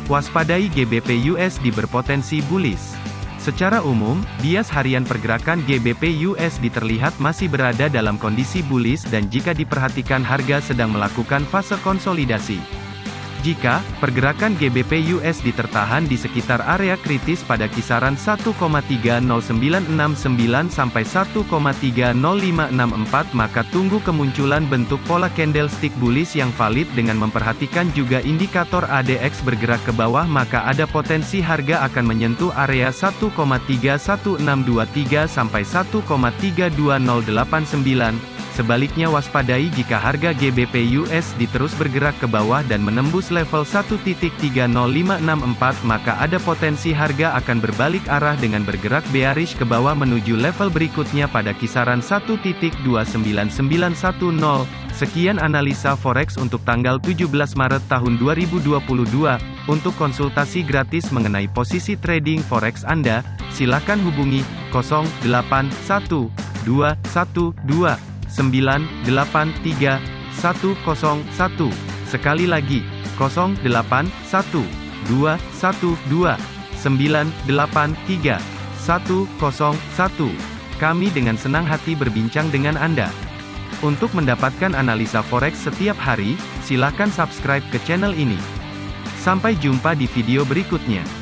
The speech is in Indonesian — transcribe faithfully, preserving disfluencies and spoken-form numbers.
Waspadai G B P U S D berpotensi bullish. Secara umum, bias harian pergerakan G B P U S D terlihat masih berada dalam kondisi bullish dan jika diperhatikan harga sedang melakukan fase konsolidasi. Jika pergerakan G B P U S D tertahan di sekitar area kritis pada kisaran satu koma tiga nol sembilan enam sembilan sampai satu koma tiga nol lima enam empat, maka tunggu kemunculan bentuk pola candlestick bullish yang valid dengan memperhatikan juga indikator A D X bergerak ke bawah, maka ada potensi harga akan menyentuh area satu koma tiga satu enam dua tiga sampai satu koma tiga dua nol delapan sembilan. Sebaliknya waspadai jika harga G B P U S D terus bergerak ke bawah dan menembus level satu titik tiga nol lima enam empat, maka ada potensi harga akan berbalik arah dengan bergerak bearish ke bawah menuju level berikutnya pada kisaran satu titik dua sembilan sembilan satu nol. Sekian analisa forex untuk tanggal tujuh belas Maret tahun dua ribu dua puluh dua. Untuk konsultasi gratis mengenai posisi trading forex Anda, silakan hubungi nol delapan satu dua satu dua sembilan delapan tiga satu nol satu. Sekali lagi, nol delapan satu dua satu dua sembilan delapan tiga satu nol satu. Kami dengan senang hati berbincang dengan Anda. Untuk mendapatkan analisa forex setiap hari, silakan subscribe ke channel ini. Sampai jumpa di video berikutnya.